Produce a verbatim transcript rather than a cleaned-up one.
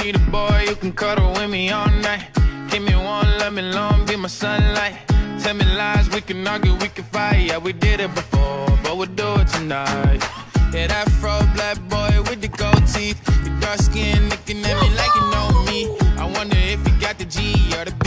be the boy you can cuddle with me all night. Give me one, let me long, be my sunlight. Tell me lies, we can argue, we can fight. Yeah, we did it before, but we'll do it tonight. Yeah, that fro black boy with the gold teeth, your dark skin looking at me like you know me. I wonder if you got the G or the B.